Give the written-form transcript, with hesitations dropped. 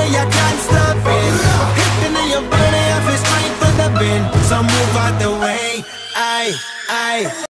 way, I can't stop it. Hitting in your body, I feel straight for the bin. So move out the way, I